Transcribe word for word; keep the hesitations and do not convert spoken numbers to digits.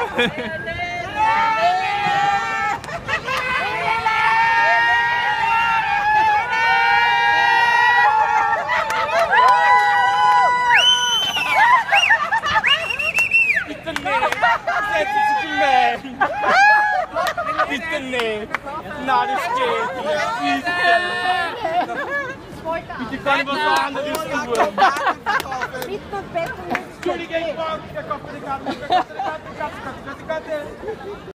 Bitte nicht! Setz dich auf den Mann! Bitte nicht! Nein, das geht nicht! Bitte kann ich was anderes tun! Bitte und Bett und Entschuldige, ich brauche die Karte, die Karte, die Karte, die Karte, die Karte, die Karte.